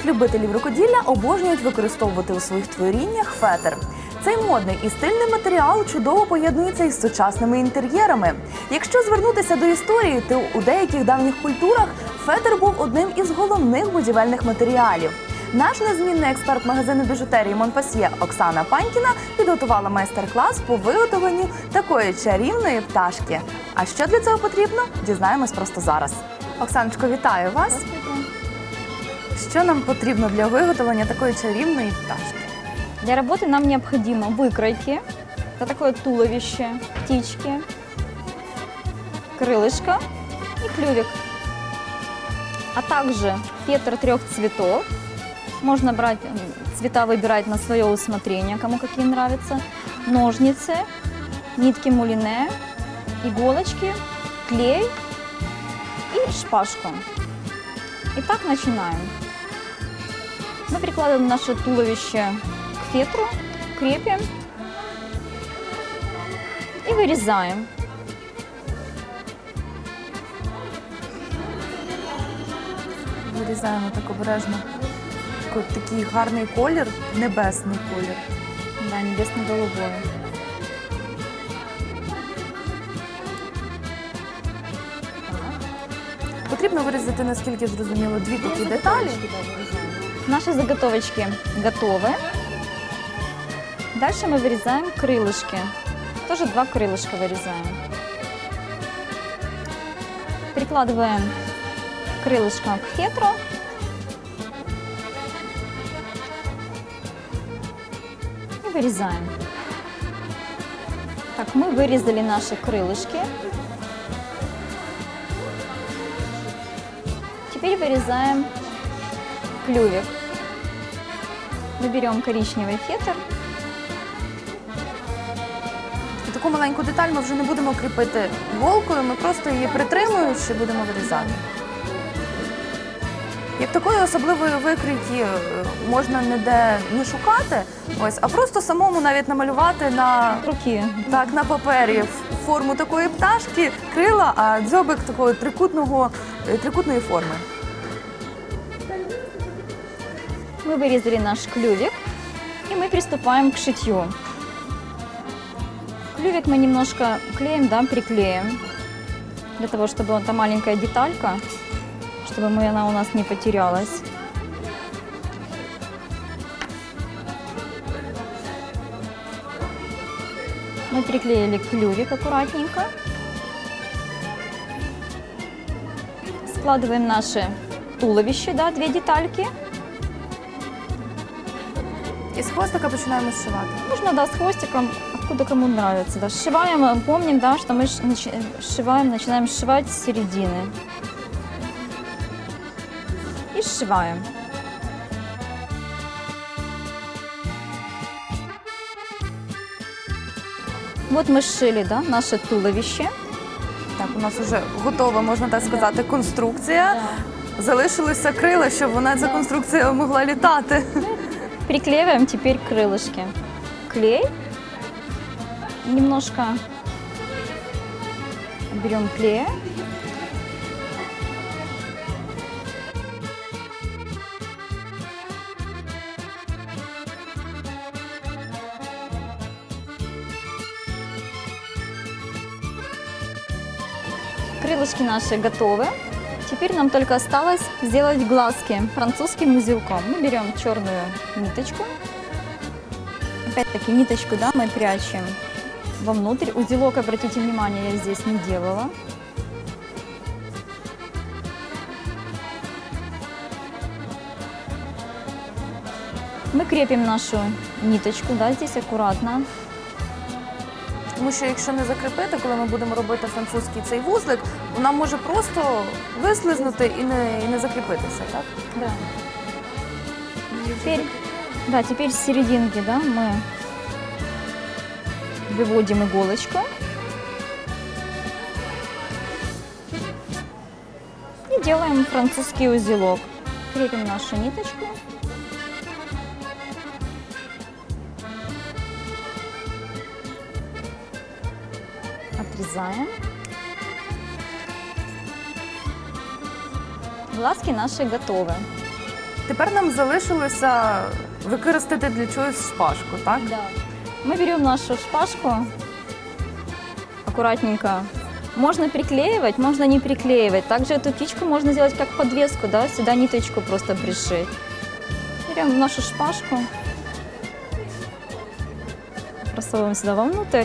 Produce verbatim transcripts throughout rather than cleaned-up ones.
любителів рукоділля обожнюють використовувати у своїх творіннях фетр. Цей модний і стильний матеріал чудово поєднується із сучасними інтер'єрами. Якщо звернутися до історії, то у деяких давніх культурах фетр був одним із головних будівельних матеріалів. Наш незмінний експерт магазину біжутерії Монпасьє Оксана Панькіна підготувала майстер-клас по виготовленню такої чарівної пташки. А що для цього потрібно, дізнаємось просто зараз. Оксаночко, вітаю вас! Що нам потрібно для виготовлення такої чарівної пташки? Для работы нам необходимо выкройки, это такое туловище птички, крылышко и клювик, а также фетр трех цветов. Можно брать, цвета выбирать на свое усмотрение, кому какие нравятся, ножницы, нитки мулине, иголочки, клей и шпажку. Итак, начинаем. Мы прикладываем наше туловище к фетру, крепим и вырезаем. Вирізаємо так обережно. Такий гарний колір, небесний колір. Да, небесно-голубой. Потрібно вирізати, наскільки зрозуміло, дві такі деталі. Наши заготовочки готовы. Дальше мы вырезаем крылышки. Тоже два крылышка вырезаем. Прикладываем крылышко к фетру. И вырезаем. Так, мы вырезали наши крылышки. Теперь вырезаем клювик. Мы берем коричневый фетр. Таку маленьку деталь ми вже не будемо кріпити голкою, ми просто її притримуючи будемо вирізати. Як такої особливої викрійки можна ніде не шукати, ось, а просто самому навіть намалювати на, Руки. так, на папері форму такої пташки, крила, а дзьобик такої трикутного, трикутної форми. Мы вырезали наш клювик, и мы приступаем к шитью. Клювик мы немножко клеем, да, приклеим, для того, чтобы эта маленькая деталька, чтобы мы, она у нас не потерялась. Мы приклеили клювик аккуратненько. Складываем наше туловище, да, две детальки. І з хвостика починаємо зшивати. Можно, да, с хвостиком, откуда кому нравится. Да. Сшиваем, помним, да, что мы сшиваем, начинаем сшивать с середины. И сшиваем. Вот мы сшили, да, наше туловище. Так, у нас вже готова, можна так сказати, конструкція. Да. Залишилися крила, щоб вона, ця конструкція, могла літати. Приклеиваем теперь крылышки. Клей. Немножко берем клея. Крылышки наши готовы. Теперь нам только осталось сделать глазки французским узелком. Мы берем черную ниточку. Опять-таки ниточку, да, мы прячем вовнутрь. Узелок, обратите внимание, я здесь не делала. Мы крепим нашу ниточку, да, здесь аккуратно. Тому що якщо не закріпити, коли ми будемо робити французький цей вузлик, вона може просто вислизнути і не, і не закріпитися, так? Да. Теперь, да, теперь с серединки, да, мы выводим иголочку и делаем французский узелок. Крепим нашу ниточку. Отрезаем. Глазки наши готовы. Тепер нам залишилося використати для чогось шпажку, так? Да. Мы берем нашу шпажку, аккуратненько. Можно приклеивать, можно не приклеивать. Также эту птичку можно сделать как подвеску, да, сюда ниточку просто пришить. Берем нашу шпажку, просовываем сюда вовнутрь.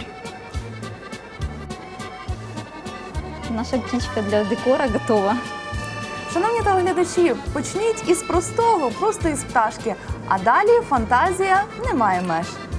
Наша птичка для декора готова. Шановні телеглядачі, почніть із простого, просто із пташки, а далі фантазія не має меж.